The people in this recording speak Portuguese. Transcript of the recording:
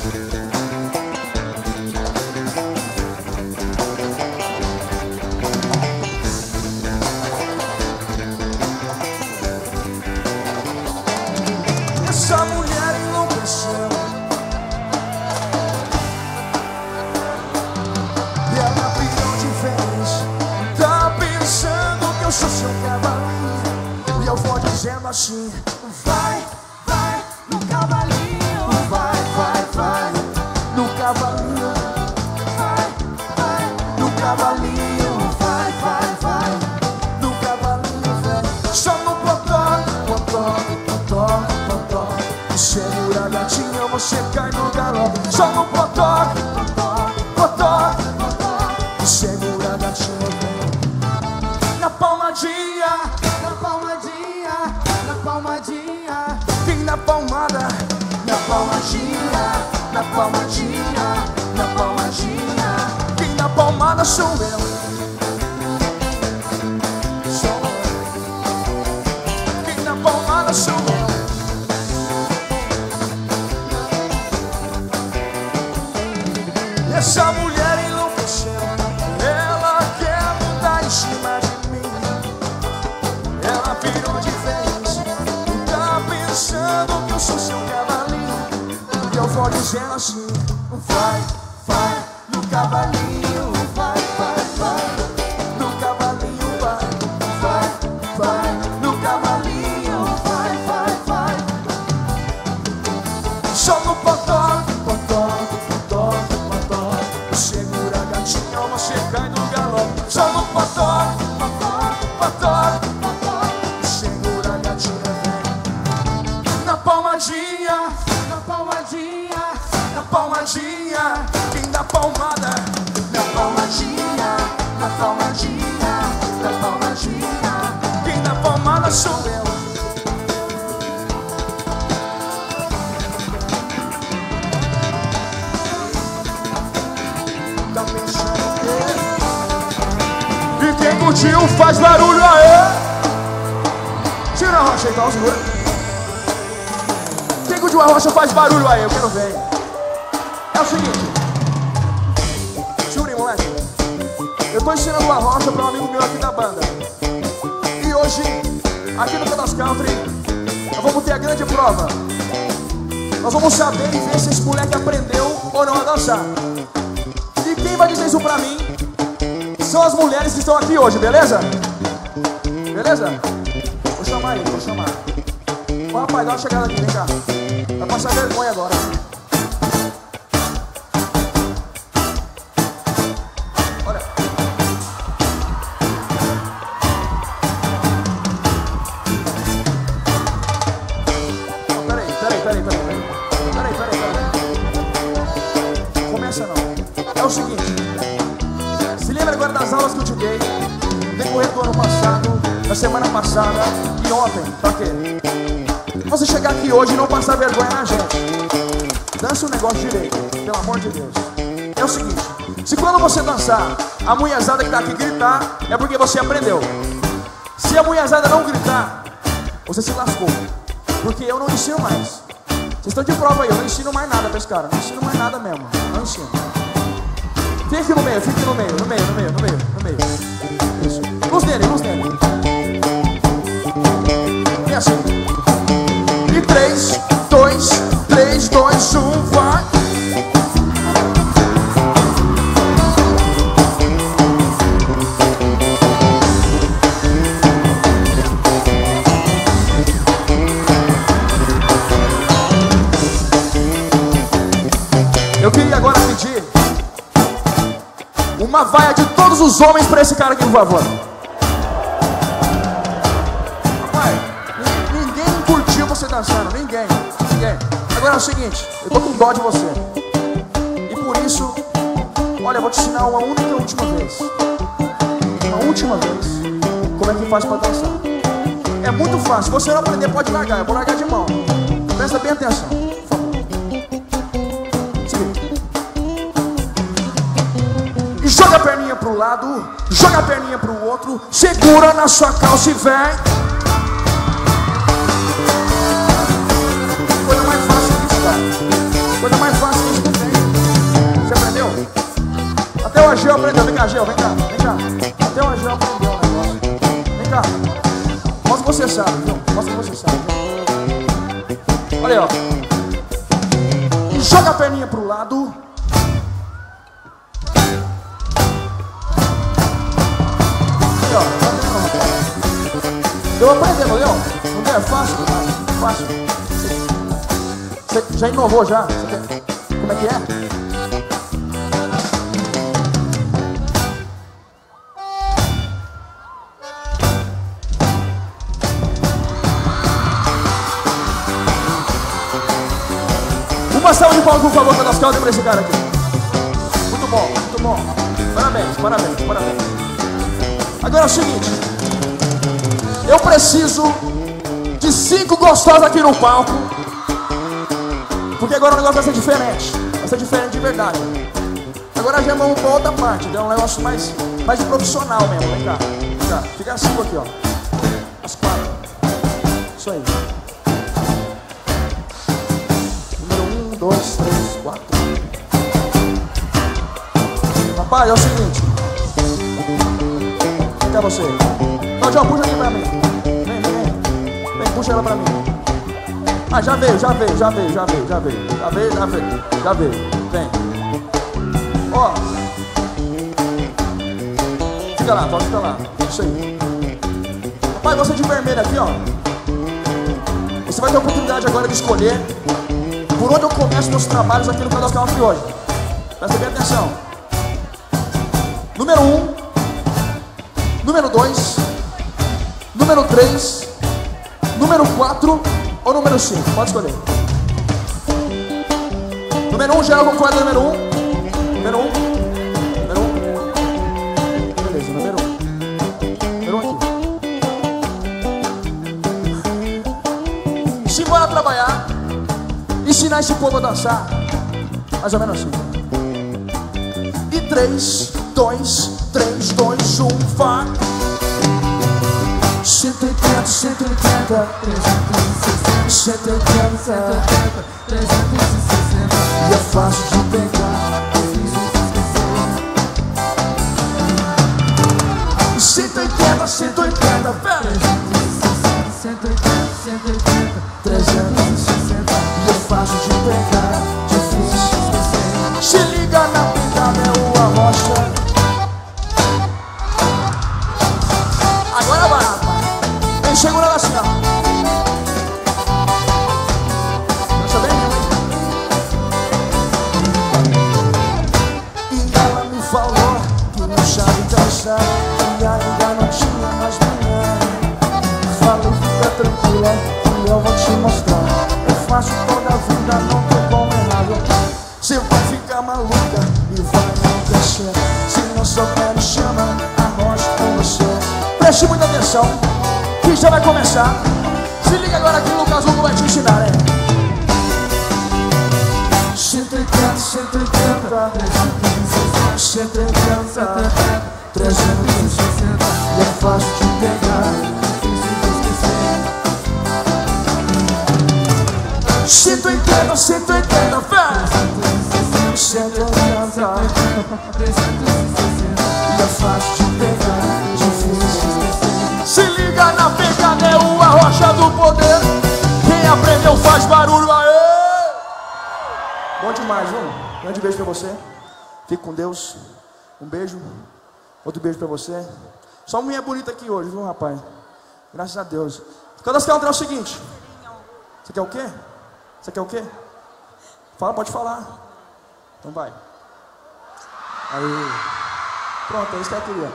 Essa mulher enlouqueceu e ela virou de vez. Tá pensando que eu sou seu cavalinho, e eu vou dizendo assim: vai, vai no cavalinho, vai, vai, vai no cavalinho, vai, vai no cavalinho, vai, vai, vai no cavalinho, velho. Só no potó, potó, potó, potó. Segura, gatinha, você cai no galope. Só no potó, potó, potó, potó. Segura, gatinha, vem na palmadinha, na palmadinha, na palmadinha. Vem na palmada, na palmadinha, na palmadinha, na palmadinha. Vem na palmada, sou eu. Sou eu. Vem na palmada, sou eu. Essa mulher enlouqueceu, ela quer montar em cima de mim. Ela virou de vez, tá pensando que eu sou seu cavalinho, e eu vou dizendo assim: vai, vai no cavalinho, vai, vai, vai no cavalinho, vai, vai, vai no cavalinho, vai, vai, vai. Só no potó, potó, potó. Segura, gatinha, você cai no galope. Só no potó, potó, potó, potó. Segura, gatinha, vem na palmadinha, na palmadinha, na palmadinha. Vem na palmada, na palmadinha, na palmadinha, na palmadinha. Vem na palmada, sou eu. Tá pensando o quê? E quem curtiu faz barulho aí. Tira a rocha então, segura. Quem curtiu a rocha faz barulho aí, eu quero ver. É o seguinte, jure, moleque, eu tô ensinando a rocha pra um amigo meu aqui da banda. E hoje, aqui no Pedas Country, nós vamos ter a grande prova. Nós vamos saber e ver se esse moleque aprendeu ou não a dançar. E quem vai dizer isso pra mim são as mulheres que estão aqui hoje, beleza? Beleza? Vou chamar ele, vou chamar. Ô rapaz, dá uma chegada aqui, vem cá. Vai passar vergonha agora. Olha. Oh, peraí. Começa não. É o seguinte, se lembra agora das aulas que eu te dei no decorrer do ano passado, da semana passada e ontem, pra quê? Você chegar aqui hoje e não passar vergonha na gente. Dança o negócio direito, pelo amor de Deus. É o seguinte, se quando você dançar, a mulherzada que tá aqui gritar, é porque você aprendeu. Se a mulherzada não gritar, você se lascou, porque eu não ensino mais. Vocês estão de prova aí, eu não ensino mais nada pra esse cara. Não ensino mais nada mesmo, não ensino. Fique no meio, no meio. Isso. Luz nele. E assim. E 3, 2, 1, vai. Eu queria agora pedir uma vaia de todos os homens pra esse cara aqui, por favor. Pai, ninguém curtiu você dançando, ninguém. Agora é o seguinte, eu tô com dó de você. E por isso, olha, eu vou te ensinar uma única e última vez. Como é que faz pra dançar. É muito fácil, se você não aprender pode largar, eu vou largar de mão. Presta bem atenção, por favor. Joga a perninha pro lado, joga a perninha pro outro, segura na sua calça e vem. Coisa mais fácil que isso, cara. Coisa mais fácil que isso. Gel aprendeu. Vem cá, Gel, vem cá, vem cá. Até o Gel aprendeu o negócio. Vem cá. Mostra que você sabe, viu? Mostra que você sabe. Olha aí, ó. E joga a perninha pro lado. Aí, ó. Deu aprendendo, Leão. Não é fácil? Fácil. Você já inovou já? Como é que é? Uma salva de palmas, por favor, para nós caldas para esse cara aqui. Muito bom, muito bom. Parabéns, parabéns, parabéns. Agora é o seguinte. Eu preciso de 5 gostosas aqui no palco. Porque agora o negócio vai ser diferente. Vai ser diferente de verdade. Agora já vamos para outra parte. É um negócio mais de profissional mesmo. Vem cá, vem cá. Fica assim aqui, ó. As 4. Isso aí. Número 1, 2, 3, 4. Rapaz, é o seguinte. Cadê você? Claudião, puxa aqui pra mim. Vem, puxa ela pra mim. Ah, já veio. Vem. Ó. Fica lá, pode ficar lá. Isso aí. Rapaz, você de vermelho aqui, ó. Você vai ter a oportunidade agora de escolher por onde eu começo meus trabalhos aqui no Cadastro Country hoje. Presta bem atenção. Número 1. Número 2. Número 3. Número 4 ou número 5? Pode escolher. Número 1, geral concorda número 1? Número 1? Número 1? Beleza, número 1. Número 1 aqui. Simbora trabalhar. Ensinar esse povo a dançar. Mais ou menos assim. E 3, 2, 1, vai. 180, 180, 180, 360. E é fácil de pegar, difícil de esquecer. 180, 180, velho. 180, 360. E é fácil de pegar, difícil de esquecer. Se liga na pegada, é o Arrocha. Agora vai, rapaz. Vem segurando assim, ó. Dança bem mesmo, hein? E ela me falou que não sabe dançar e ainda não tinha mais mulher. Falei, fica tranquila que eu vou te mostrar. Eu faço toda a vida, não tem como errado. Você vai ficar maluca e vai enlouquecer. Se não souber, me chama, Arrocha com você. Preste muita atenção, que já vai começar. Se liga agora que o Lucas Hugo vai te ensinar, né? 180, 180, 180, 360. E é fácil de pegar, difícil de esquecer. 180, 180, velho. 180, 360. E é fácil de pegar, difícil de esquecer. Se liga na pegada, é o Arrocha do poder. Quem aprendeu faz barulho, aê! Bom demais, viu? Grande beijo pra você. Fique com Deus. Um beijo. Outro beijo pra você. Só uma mulher bonita aqui hoje, viu, rapaz? Graças a Deus. Cadastro Country é o seguinte. Você quer o quê? Você quer o quê? Fala, pode falar. Então vai. Aí. Pronto, é isso que eu queria.